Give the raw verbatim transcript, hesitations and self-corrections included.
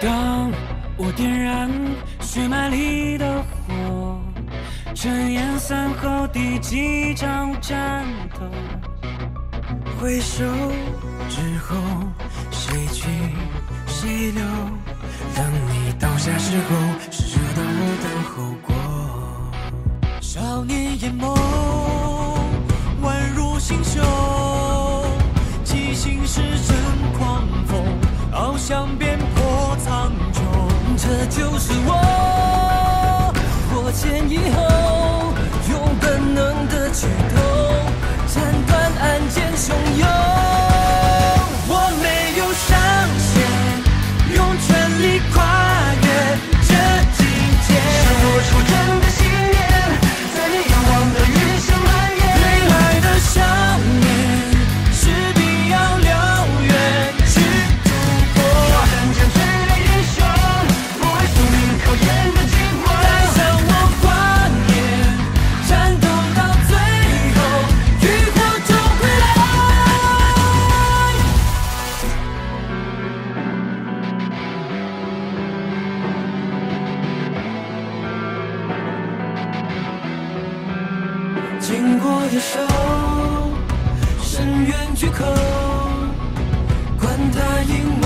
当我点燃血脉里的火，尘烟散后第几场战斗？回首之后，谁去谁留？当你倒下时候，是知道我的后果。少年眼眸，宛如星宿，激情是阵狂风，翱翔遍破苍穹。这就是我，破茧以后，用本能的举动，斩断案件汹涌。我没有上限，用全力跨越这境界，想做出真的信念，在你仰望的余生蔓延。未来的少年，势必要辽远去突破。要战将最美英雄，不为宿命考验的机会。带上我跨年，战斗到最后，浴火中归来。经过的手，深渊巨口，管它阴谋。